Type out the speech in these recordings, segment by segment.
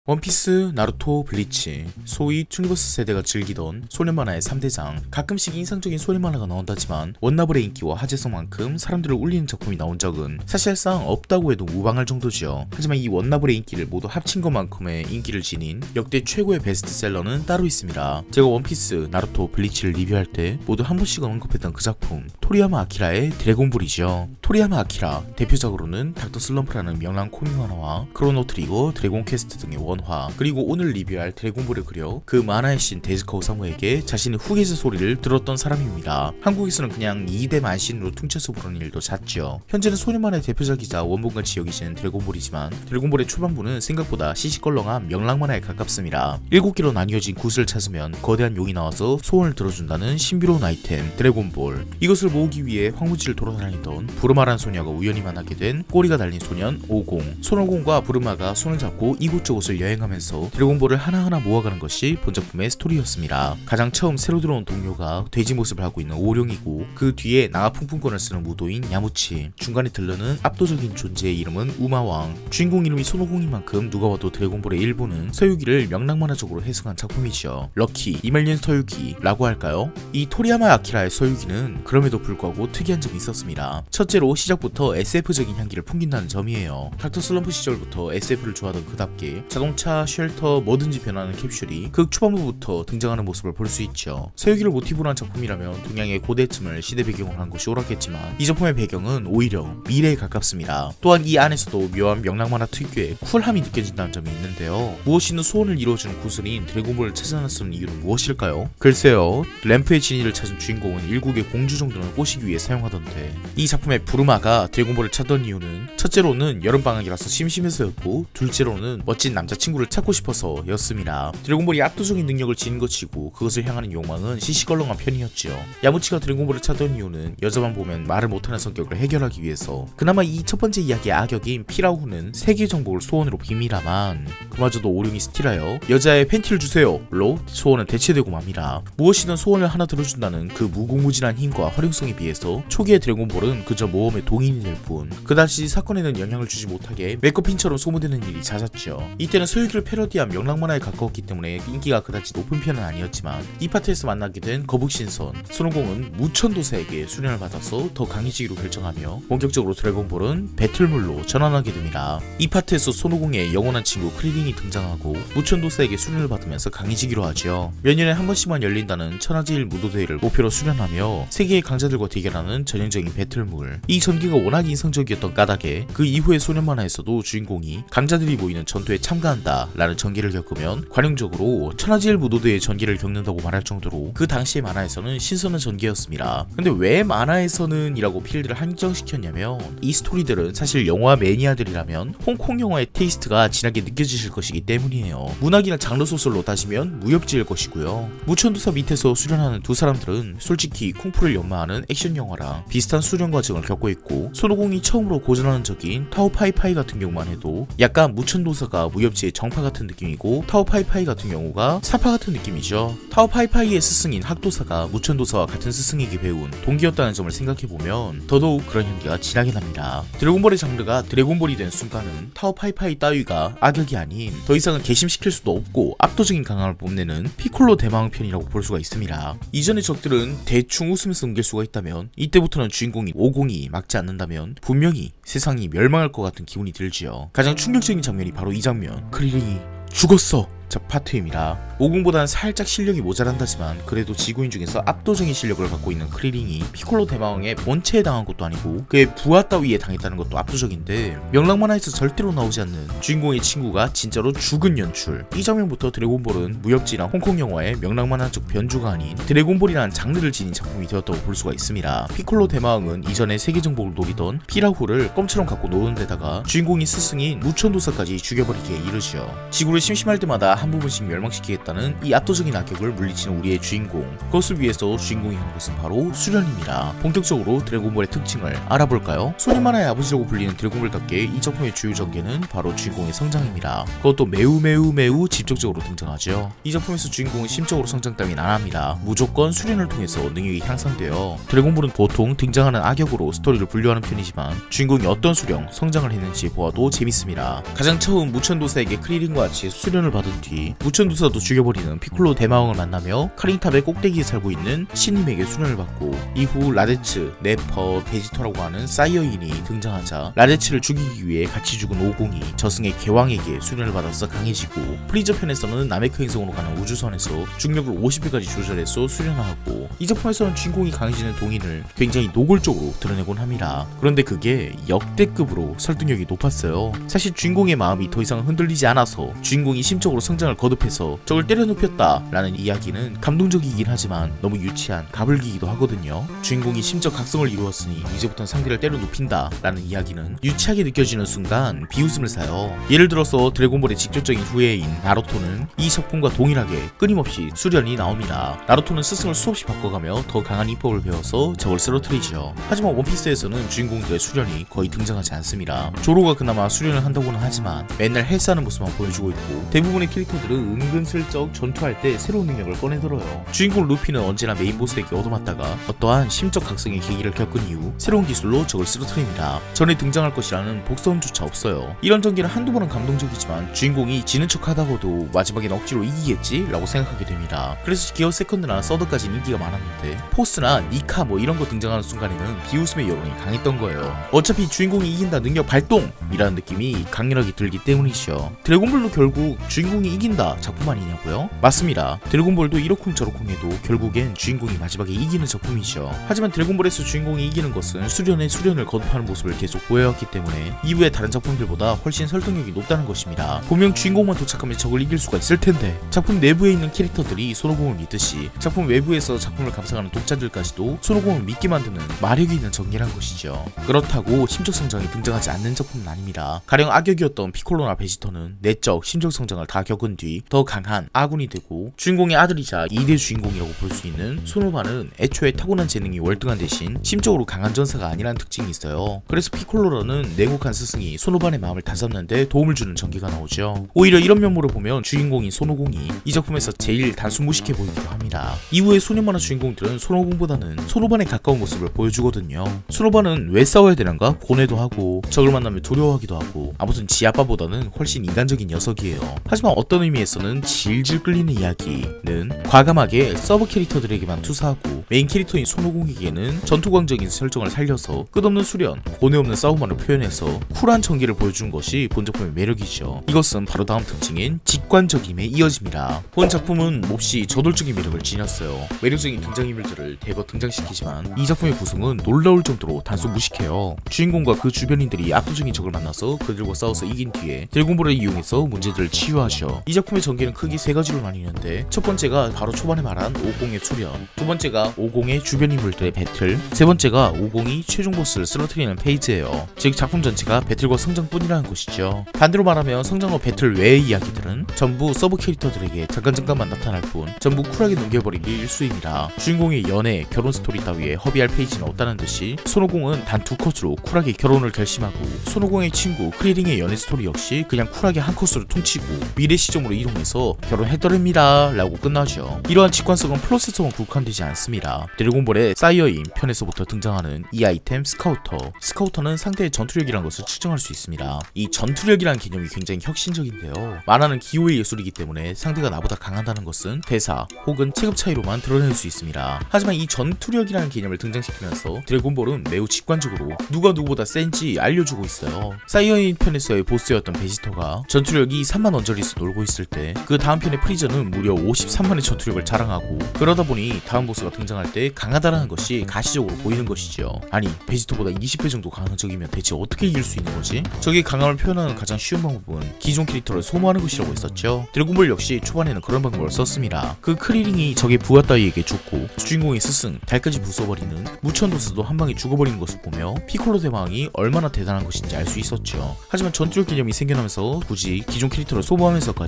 원피스, 나루토, 블리치, 소위 투니버스 세대가 즐기던 소년 만화의 3대장. 가끔씩 인상적인 소년 만화가 나온다지만 원나블의 인기와 화제성만큼 사람들을 울리는 작품이 나온 적은 사실상 없다고 해도 무방할 정도지요. 하지만 이 원나블의 인기를 모두 합친 것만큼의 인기를 지닌 역대 최고의 베스트셀러는 따로 있습니다. 제가 원피스, 나루토, 블리치를 리뷰할 때 모두 한 번씩은 언급했던 그 작품, 토리야마 아키라의 드래곤볼이죠. 토리야마 아키라, 대표작으로는 닥터 슬럼프라는 명랑 코믹 만화와 크로노 트리거, 드래곤 퀘스트 등의 원화, 그리고 오늘 리뷰할 드래곤볼을 그려 그 만화의 신 데즈카 오사무에게 자신의 후계자 소리를 들었던 사람입니다. 한국에서는 그냥 2대 만신으로 퉁쳐서 부르는 일도 잦죠. 현재는 소년 만화의 대표작이자 원본같이 여기지는 드래곤볼이지만 드래곤볼의 초반부는 생각보다 시시껄렁한 명랑 만화에 가깝습니다. 7개로 나뉘어진 구슬을 찾으면 거대한 용이 나와서 소원을 들어준다는 신비로운 아이템 드래곤볼. 이것을 모으기 위해 황무지를 돌아다니던 부르마란 소녀가 우연히 만나게 된 꼬리가 달린 소년 오공. 손오공과 부르마가 손을 잡고 이곳저곳을 여행하면서 드래곤볼을 하나하나 모아가는 것이 본작품의 스토리였습니다. 가장 처음 새로 들어온 동료가 돼지 모습을 하고 있는 오룡이고, 그 뒤에 나가풍풍권을 쓰는 무도인 야무치, 중간에 들르는 압도적인 존재의 이름은 우마왕. 주인공 이름이 손오공인 만큼 누가 봐도 드래곤볼의 일부는 서유기를 명랑만화적으로 해석한 작품이죠. 럭키, 이말년 서유기라고 할까요? 이 토리야마 아키라의 서유기는 그럼에도 불구하고 특이한 점이 있었습니다. 첫째로 시작부터 SF적인 향기를 풍긴다는 점이에요. 닥터 슬럼프 시절부터 SF를 좋아하던 그답게 자동차, 쉘터, 뭐든지 변하는 캡슐이 극 초반부부터 등장하는 모습을 볼 수 있죠. 서유기를 모티브로 한 작품이라면 동양의 고대쯤을 시대 배경으로 한 것이 옳았겠지만 이 작품의 배경은 오히려 미래에 가깝습니다. 또한 이 안에서도 묘한 명랑만화 특유의 쿨함이 느껴진다는 점이 있는데요. 무엇이든 소원을 이루어주는 구슬인 드래곤볼을 찾아 나서는 이유는 무엇일까요? 글쎄요, 램프의 진위를 찾은 주인공은 일국의 공주 정도는 꼬시기 위해 사용하던데, 이 작품의 부르마가 드래곤볼을 찾던 이유는 첫째로는 여름방학이라서 심심해서였고, 둘째로는 멋진 남자친구를 찾고 싶어서 였습니다. 드래곤볼이 압도적인 능력을 지닌 것이고 그것을 향하는 욕망은 시시껄렁한 편이었죠. 야무치가 드래곤볼을 찾던 이유는 여자만 보면 말을 못하는 성격을 해결하기 위해서. 그나마 이 첫 번째 이야기의 악역인 피라우는 세계 정복을 소원으로 빕니다만 그마저도 오룡이 스틸하여 여자의 팬티를 주세요!로 소원은 대체되고 맙니다. 무엇이든 소원을 하나 들어준다는 그 무궁무진한 힘과 활용성에 비해서 초기의 드래곤볼은 그저 모험의 동인이 될 뿐, 그다지 사건에는 영향을 주지 못하게 메커핀처럼 소모되는 일이 잦았죠. 이때는 서유기를 패러디한 명랑만화에 가까웠기 때문에 인기가 그다지 높은 편은 아니었지만, 이 파트에서 만나게 된 거북신선 손오공은 무천도사에게 수련을 받아서 더 강해지기로 결정하며 본격적으로 드래곤볼은 배틀물로 전환하게 됩니다. 이 파트에서 손오공의 영원한 친구 크리링이 등장하고 무천도사에게 수련을 받으면서 강해지기로 하죠. 몇 년에 한 번씩만 열린다는 천하제일 무도대회를 목표로 수련하며 세계의 강자들과 대결하는 전형적인 배틀물. 이 전개가 워낙 인상적이었던 까닭에 그 이후의 소년 만화에서도 주인공이 강자들이 모이는 전투에 참가한다 라는 전개를 겪으면 관용적으로 천하제일 무도대회 전개를 겪는다고 말할 정도로 그 당시의 만화에서는 신선한 전개였습니다. 근데 왜 만화에서는 이라고 필드를 한정시켰냐면, 이 스토리들은 사실 영화 매니아들이라면 홍콩 영화의 테이스트가 진하게 느껴지실 것이기 때문이에요. 문학이나 장르 소설로 따지면 무협지일 것이고요. 무천도사 밑에서 수련하는 두 사람들은 솔직히 쿵푸를 연마하는 액션 영화랑 비슷한 수련 과정을 겪고 있고, 손오공이 처음으로 고전하는 적인 타오파이파이 같은 경우만 해도 약간 무천도사가 무협지의 정파 같은 느낌이고, 타오파이파이 같은 경우가 사파 같은 느낌이죠. 타오파이파이의 스승인 학도사가 무천도사와 같은 스승에게 배운 동기였다는 점을 생각해보면 더더욱 그런 향기가 진하게 납니다. 드래곤볼의 장르가 드래곤볼이 된 순간은 타오파이파이 따위가 악역이 아닌 더 이상은 개심시킬 수도 없고 압도적인 강함을 뽐내는 피콜로 대마왕 편이라고 볼 수가 있습니다. 이전의 적들은 대충 웃으면서 넘길 수가 있다면, 이때부터는 주인공인 오공이 막지 않는다면 분명히 세상이 멸망할 것 같은 기분이 들지요. 가장 충격적인 장면이 바로 이 장면, 크리링이 죽었어! 자, 파트입니다. 오공보다는 살짝 실력이 모자란다지만 그래도 지구인 중에서 압도적인 실력을 갖고 있는 크리링이 피콜로 대마왕의 본체에 당한 것도 아니고 그의 부하 따위에 당했다는 것도 압도적인데, 명랑만화에서 절대로 나오지 않는 주인공의 친구가 진짜로 죽은 연출. 이 장면부터 드래곤볼은 무협지나 홍콩 영화의 명랑만화적 변주가 아닌 드래곤볼이라는 장르를 지닌 작품이 되었다고 볼 수가 있습니다. 피콜로 대마왕은 이전에 세계 정복을 노리던 피라후를 껌처럼 갖고 노는 데다가 주인공인 스승인 무천도사까지 죽여버리기에 이르죠. 지구를 심심할 때마다 한 부분씩 멸망시키겠다는 이 압도적인 악역을 물리치는 우리의 주인공. 그것을 위해서 주인공이 하는 것은 바로 수련입니다. 본격적으로 드래곤볼의 특징을 알아볼까요? 소년 만화의 아버지라고 불리는 드래곤볼답게 이 작품의 주요 전개는 바로 주인공의 성장입니다. 그것도 매우 직접적으로 등장하죠. 이 작품에서 주인공은 심적으로 성장 따윈 안합니다. 무조건 수련을 통해서 능력이 향상되어 드래곤볼은 보통 등장하는 악역으로 스토리를 분류하는 편이지만 주인공이 어떤 수련, 성장을 했는지 보아도 재밌습니다. 가장 처음 무천도사에게 크리링과 같이 수련을 받은 뒤 무천도사도 죽여버리는 피콜로 대마왕을 만나며 카링탑의 꼭대기에 살고 있는 신님에게 수련을 받고 이후 라데츠, 네퍼, 베지터라고 하는 사이어인이 등장하자 라데츠를 죽이기 위해 같이 죽은 오공이 저승의 개왕에게 수련을 받아서 강해지고 프리저 편에서는 나메크 행성으로 가는 우주선에서 중력을 50배까지 조절해서 수련하고 이 작품에서는 주인공이 강해지는 동인을 굉장히 노골적으로 드러내곤 합니다. 그런데 그게 역대급으로 설득력이 높았어요. 사실 주인공의 마음이 더 이상 흔들리지 않아서 주인공이 심적으로 성장을 거듭해서 적을 때려눕혔다 라는 이야기는 감동적이긴 하지만 너무 유치한 가불기이기도 하거든요. 주인공이 심적 각성을 이루었으니 이제부터는 상대를 때려눕힌다 라는 이야기는 유치하게 느껴지는 순간 비웃음을 사요. 예를 들어서 드래곤볼의 직접적인 후예인 나루토는 이 작품과 동일하게 끊임없이 수련이 나옵니다. 나루토는 스승을 수없이 바꿔가며 더 강한 이법을 배워서 적을 쓰러뜨리죠. 하지만 원피스에서는 주인공들의 수련이 거의 등장하지 않습니다. 조로가 그나마 수련을 한다고는 하지만 맨날 헬스하는 모습만 보여주고 있고 대부분의 캐릭터들은 은근슬쩍 전투할 때 새로운 능력을 꺼내들어요. 주인공 루피는 언제나 메인 보스에게 얻어맞다가 어떠한 심적 각성의 계기를 겪은 이후 새로운 기술로 적을 쓰러뜨립니다. 전에 등장할 것이라는 복선조차 없어요. 이런 전개는 한두 번은 감동적이지만 주인공이 지는 척 하다가도 마지막엔 억지로 이기겠지? 라고 생각하게 됩니다. 그래서 기어 세컨드나 서드까지는 인기가 많았는데 포스나 니카 뭐 이런 거 등장하는 순간에는 비웃음의 여론이 강했던 거예요. 어차피 주인공이 이긴다 능력 발동! 이라는 느낌이 강렬하게 들기 때문이죠. 드래곤볼도 결국 주인공이 이긴다 작품 아니냐고요? 맞습니다. 드래곤볼도 이러쿵저러쿵 해도 결국엔 주인공이 마지막에 이기는 작품이죠. 하지만 드래곤볼에서 주인공이 이기는 것은 수련의 수련을 거듭하는 모습을 계속 보여왔기 때문에 이후의 다른 작품들보다 훨씬 설득력이 높다는 것입니다. 분명 주인공만 도착하면 적을 이길 수가 있을 텐데 작품 내부에 있는 캐릭터들이 손오공을 믿듯이 작품 외부에서 작품을 감상하는 독자들까지도 손오공을 믿게 만드는 마력이 있는 전개란 것이죠. 그렇다고 심적 성장이 등장하지 않는 작품은 아닙니다. 가령 악역이었던 피콜로나 베지터는 내적 심적 성장을 다 겪은 뒤 더 강한 아군이 되고 주인공의 아들이자 2대 주인공이라고 볼 수 있는 손오바는 애초에 타고난 재능이 월등한 대신 심적으로 강한 전사가 아니라는 특징이 있어요. 그래서 피콜로라는 냉혹한 스승이 손오반의 마음을 다잡는데 도움을 주는 전개가 나오죠. 오히려 이런 면모를 보면 주인공인 손오공이 이 작품에서 제일 단순 무식해 보이기도 합니다. 이후의 소년 만화 주인공들은 손오공보다는 손오반에 가까운 모습을 보여주거든요. 손오반은 왜 싸워야 되는가 고뇌도 하고 적을 만나면 두려워하기도 하고 아무튼 지 아빠보다는 훨씬 인간적인 녀석이에요. 하지만 어떤 의미에서는 질질 끌리는 이야기는 과감하게 서브 캐릭터들에게만 투사하고 메인 캐릭터인 손오공에게는 전투광적인 설정을 살려서 끝없는 수련, 고뇌 없는 싸움만을 표현해서 쿨한 전개를 보여준 것이 본 작품의 매력이죠. 이것은 바로 다음 특징인 직관적임에 이어집니다. 본 작품은 몹시 저돌적인 매력을 지녔어요. 매력적인 등장인물들을 대거 등장시키지만 이 작품의 구성은 놀라울 정도로 단순 무식해요. 주인공과 그 주변인들이 압도적인 적을 만나서 그들과 싸워서 이긴 뒤에 드래곤볼을 이용해서 문제들을 치유하죠. 이 작품의 전개는 크게 세 가지로 나뉘는데 첫 번째가 바로 초반에 말한 오공의 수련, 두 번째가 오공의 주변 인물들의 배틀, 세 번째가 오공이 최종 보스를 쓰러뜨리는 페이지예요. 즉 작품 전체가 배틀과 성장뿐이라는 것이죠. 반대로 말하면 성장과 배틀 외의 이야기들은 전부 서브 캐릭터들에게 잠깐만 나타날 뿐 전부 쿨하게 넘겨버리기 일쑤입니다. 주인공의 연애, 결혼 스토리 따위에 허비할 페이지는 없다는 듯이 손오공은 단 두 컷으로 쿨하게 결혼을 결심하고 손오공의 친구 크리링의 연애 스토리 역시 그냥 쿨하게 한 컷으로 퉁치고 미래 시점으로 이동해서 결혼했더랍니다 라고 끝나죠. 이러한 직관성은 플롯에서만 국한되지 않습니다. 드래곤볼의 사이어인 편에서부터 등장하는 이 아이템 스카우터는 상대의 전투력이라는 것을 측정할 수 있습니다. 이 전투력이라는 개념이 굉장히 혁신적인데요. 만화는 기호의 예술이기 때문에 상대가 나보다 강하다는 것은 대사 혹은 체급 차이로만 드러낼 수 있습니다. 하지만 이 전투력이라는 개념을 등장시키면서 드래곤볼은 매우 직관적으로 누가 누구보다 센지 알려주고 있어요. 사이어인 편에서의 보스였던 베지터가 전투력이 3만 언저리에서 놀고 있을 때 그 다음 편의 프리저는 무려 53만의 전투력을 자랑하고 그러다 보니 다음 보스가 등장할 때 강하다라는 것이 가시적으로 보이는 것이죠. 아니 베지터보다 20배 정도 강한 적이면 대체 어떻게 이길 수 있는 거지? 적의 강함을 표현하는 가장 쉬운 방법은 기존 캐릭터를 소모하는 것이라고 했었죠. 드래곤볼 역시 초반에는 그런 방법을 썼습니다. 그 크리링이 적의 부하 따위에게 죽고 주인공의 스승 달까지 부숴버리는 무천도사도 한방에 죽어버리는 것을 보며 피콜로 대왕이 얼마나 대단한 것인지 알 수 있었죠. 하지만 전투력 개념이 생겨나면서 굳이 기존 캐릭터를 소모하면서까지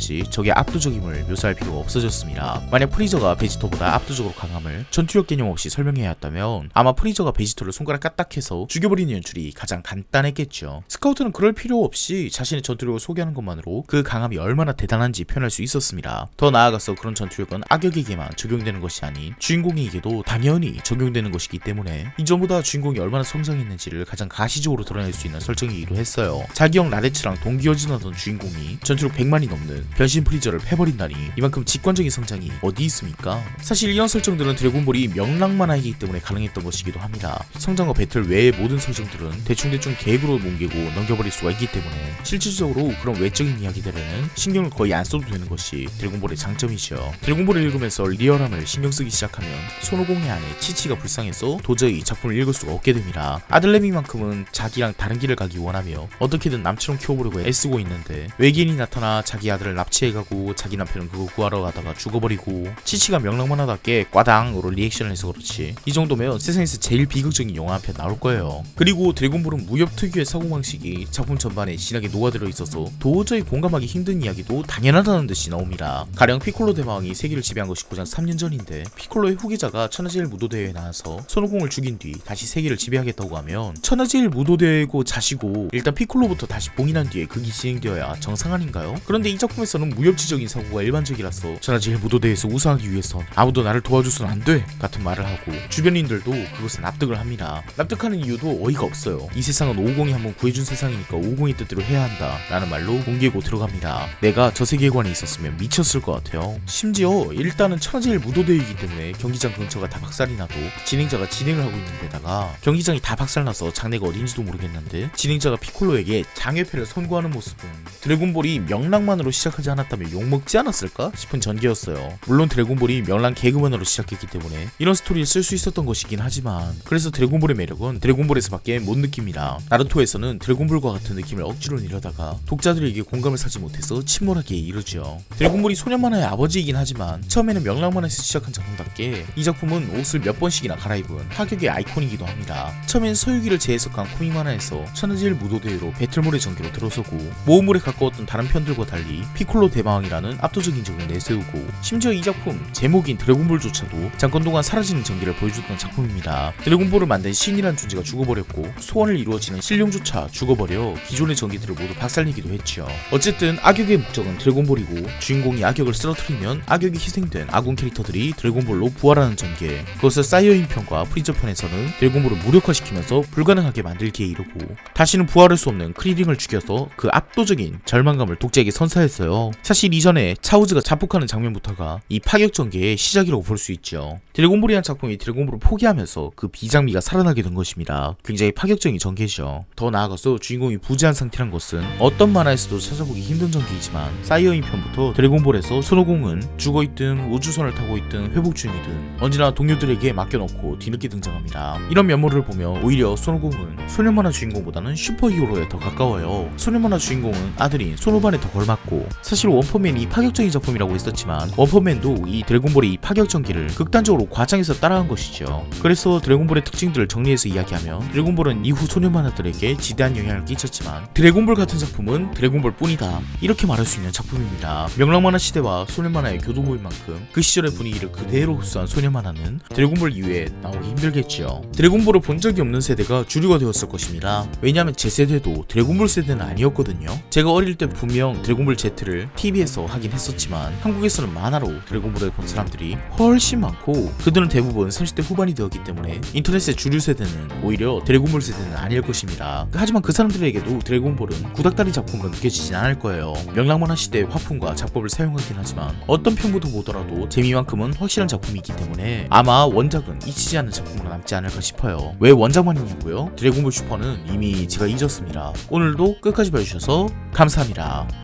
때까지 적의 압도적임을 묘사할 필요가 없어졌습니다. 만약 프리저가 베지터보다 압도적으로 강함을 전투력 개념 없이 설명해야 했다면 아마 프리저가 베지터를 손가락 까딱해서 죽여버리는 연출이 가장 간단했겠죠. 스카우트는 그럴 필요 없이 자신의 전투력을 소개하는 것만으로 그 강함이 얼마나 대단한지 표현할 수 있었습니다. 더 나아가서 그런 전투력은 악역에게만 적용되는 것이 아닌 주인공에게도 당연히 적용되는 것이기 때문에 이 점보다 주인공이 얼마나 성장했는지를 가장 가시적으로 드러낼 수 있는 설정이기도 했어요. 자기형 라데츠랑 동기어진하던 주인공이 전투력 100만이 넘는 변신 프리저를 패버린다니 이만큼 직관적인 성장이 어디 있습니까? 사실 이런 설정들은 드래곤볼이 명랑 만화이기 때문에 가능했던 것이기도 합니다. 성장과 배틀 외의 모든 설정들은 대충대충 계획으로 뭉개고 넘겨버릴 수가 있기 때문에 실질적으로 그런 외적인 이야기들에는 신경을 거의 안 써도 되는 것이 드래곤볼의 장점이죠. 드래곤볼을 읽으면서 리얼함을 신경쓰기 시작하면 손오공의 아내 치치가 불쌍해서 도저히 작품을 읽을 수가 없게 됩니다. 아들내미만큼은 자기랑 다른 길을 가기 원하며 어떻게든 남처럼 키워보려고 애쓰고 있는데 외계인이 나타나 자기 아들을 납치해가고 자기 남편은 그거 구하러 가다가 죽어버리고 치치가 명랑만화답게 꽈당으로 리액션을 해서 그렇지 이 정도면 세상에서 제일 비극적인 영화 한 편 나올 거예요. 그리고 드래곤볼은 무협 특유의 사고방식이 작품 전반에 진하게 녹아들어 있어서 도저히 공감하기 힘든 이야기도 당연하다는 듯이 나옵니다. 가령 피콜로 대마왕이 세계를 지배한 것이 고작 3년 전인데 피콜로의 후계자가 천하제일 무도대회에 나와서 손오공을 죽인 뒤 다시 세계를 지배하겠다고 하면 천하제일 무도대회고 자시고 일단 피콜로부터 다시 봉인한 뒤에 극이 진행되어야 정상 아닌가요? 그런데 이 작품에서는 무협지적인 사고가 일반적이라서 천하제일 무도대회에서 우승하기 위해선 아무도 나를 도와줘서는 안 돼! 같은 말을 하고 주변인들도 그것에 납득을 합니다. 납득하는 이유도 어이가 없어요. 이 세상은 550이 한번 구해준 세상이니까 550의 뜻대로 해야 한다 라는 말로 공개고 들어갑니다. 내가 저 세계관에 있었으면 미쳤을 것 같아요. 심지어 일단은 천하제일 무도대회이기 때문에 경기장 근처가 다 박살이 나도 진행자가 진행을 하고 있는 데다가 경기장이 다 박살나서 장내가 어딘지도 모르겠는데 진행자가 피콜로에게 장외패를 선고하는 모습은 드래곤볼이 명랑만으로 시작하지 않았다면 욕먹지 않았을까 싶은 전개였어요. 물론 드래곤볼이 명랑 개그만으로 시작했기 때문에 이런 스토리를 쓸 수 있었던 것이긴 하지만 그래서 드래곤볼의 매력은 드래곤볼에서밖에 못 느낍니다. 나루토에서는 드래곤볼과 같은 느낌을 억지로 내려다가 독자들에게 공감을 사지 못해서 침몰하게 이르죠. 드래곤볼이 소년 만화의 아버지이긴 하지만 처음에는 명랑 만화에서 시작한 작품답게 이 작품은 옷을 몇 번씩이나 갈아입은 파격의 아이콘이기도 합니다. 처음엔 서유기를 재해석한 코믹 만화에서 천하제일 무도대회로 배틀몰의 전개로 들어서고 모험물에 가까웠던 다른 편들과 달리 피콜로 대마왕이라는 압도적인 적을 내세우고 심지어 이 작품 제목인 드래곤볼조차도 잠깐 동안 사라지는 전개를 보여줬던 작품입니다. 드래곤볼을 만든 신이란 존재가 죽어버렸고 소원을 이루어지는 신룡조차 죽어버려 기존의 전기들을 모두 박살내기도 했죠. 어쨌든 악역의 목적은 드래곤볼이고 주인공이 악역을 쓰러뜨리면 악역이 희생된 아군 캐릭터들이 드래곤볼로 부활하는 전개, 그것을 사이어인 편과 프리저 편에서는 드래곤볼을 무력화시키면서 불가능하게 만들기에 이르고 다시는 부활할 수 없는 크리링을 죽여서 그 압도적인 절망감을 독자에게 선사했어요. 사실 이전에 차우즈가 자폭하는 장면부터가 이 파격 전개의 시작이라고 볼 수 있죠. 드래곤볼이란 작품이 드래곤볼을 포기하면서 그 비장미가 살아나게 된 것입니다. 굉장히 파격적인 전개죠. 더 나아가서 주인공이 부재한 상태란 것은 어떤 만화에서도 찾아보기 힘든 전개이지만 사이어인 편부터 드래곤볼에서 손오공은 죽어있든 우주선을 타고 있든 회복 중이든 언제나 동료들에게 맡겨놓고 뒤늦게 등장합니다. 이런 면모를 보면 오히려 손오공은 소년만화 주인공보다는 슈퍼히어로에 더 가까워요. 소년만화 주인공은 아들인 손오반에 더 걸맞고 사실 원펀맨이 파격적인 작품이라고 했었지만 원펀맨도 이 드래곤볼의 이 파격 전개를 극단적으로 과장해서 따라한 것이죠. 그래서 드래곤볼의 특징들을 정리해서 이야기하면 드래곤볼은 이후 소년 만화들에게 지대한 영향을 끼쳤지만 드래곤볼 같은 작품은 드래곤볼 뿐이다 이렇게 말할 수 있는 작품입니다. 명랑만화 시대와 소년 만화의 교도보인 만큼 그 시절의 분위기를 그대로 흡수한 소년 만화는 드래곤볼 이외에 나오기 힘들겠죠. 드래곤볼을 본 적이 없는 세대가 주류가 되었을 것입니다. 왜냐하면 제 세대도 드래곤볼 세대는 아니었거든요. 제가 어릴 때 분명 드래곤볼 Z를 TV에서 하긴 했었지만 한국에서는 만화로 드래곤볼을 본 사람들이 훨씬 많고 그들은 대부분 30대 후반이 되었기 때문에 인터넷의 주류 세대는 오히려 드래곤볼 세대는 아닐 것입니다. 하지만 그 사람들에게도 드래곤볼은 구닥다리 작품으로 느껴지진 않을 거예요. 명랑만화 시대의 화풍과 작법을 사용하긴 하지만 어떤 편부터 보더라도 재미만큼은 확실한 작품이기 때문에 아마 원작은 잊히지 않는 작품으로 남지 않을까 싶어요. 왜 원작만 있냐고요? 드래곤볼 슈퍼는 이미 제가 잊었습니다. 오늘도 끝까지 봐주셔서 감사합니다.